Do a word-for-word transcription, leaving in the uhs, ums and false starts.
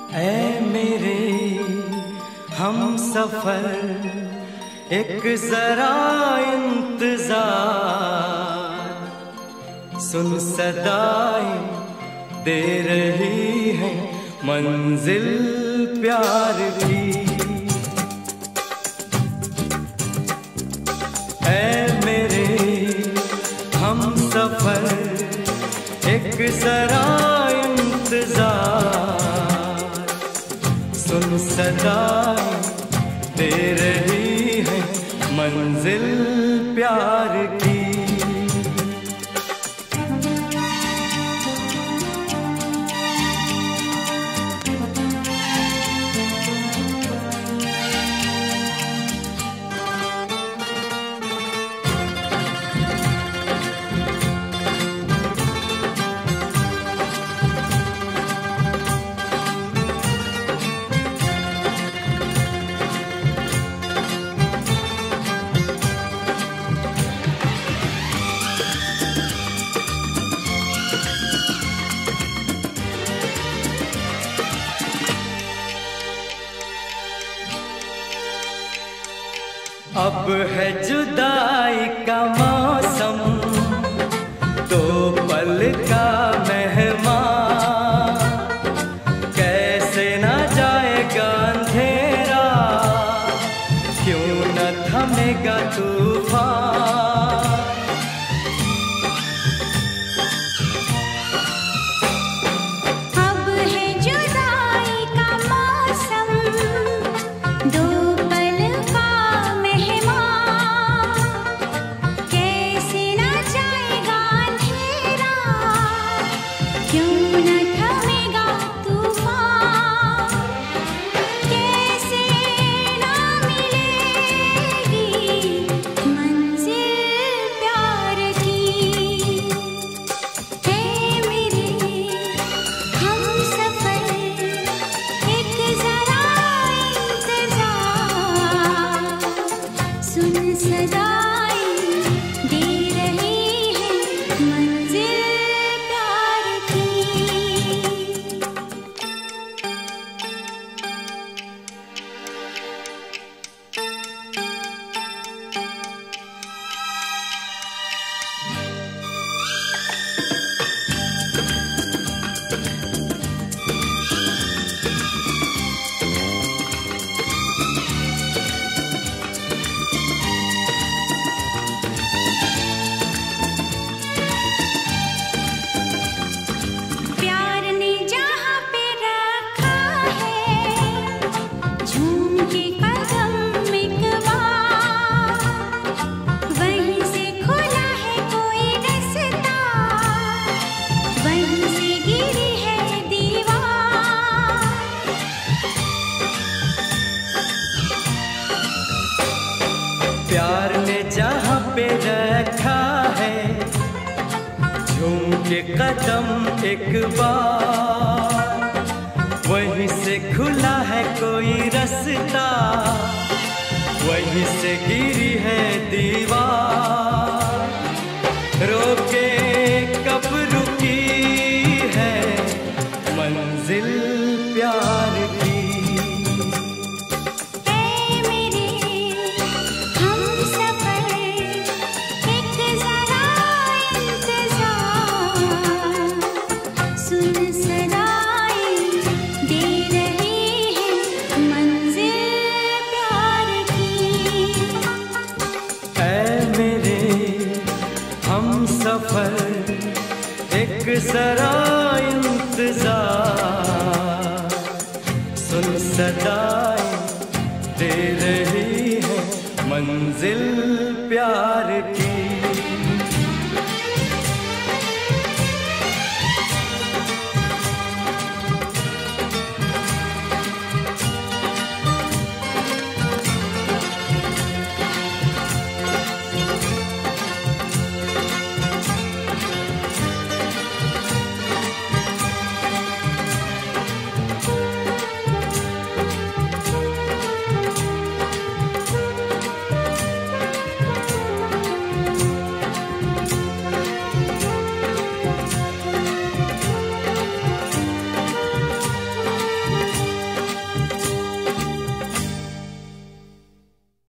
ऐ मेरे हमसफर एक जरा इंतजार, सुन सदाएं दे रही है मंजिल प्यार की। ऐ मेरे हमसफर एक जरा इंतजार, सुन सदाएं दे रही है मंजिल प्यार की। अब है जुदाई का मौसम, दो पल का मेहमान, कैसे ना जाएगा अंधेरा, क्यों न थमेगा तूफान। अब है जुदाई का मौसम, दो प्यार ने जहाँ पे रखा है, झूम के कदम एक बार, वहीं से खुला है कोई रास्ता, वहीं से गिरी है दीवार। रोके कब रुकी है मंजिल प्यार की। सफर एक जरा इंतजार, सुन सदाएं दे रही है मंजिल प्यार की।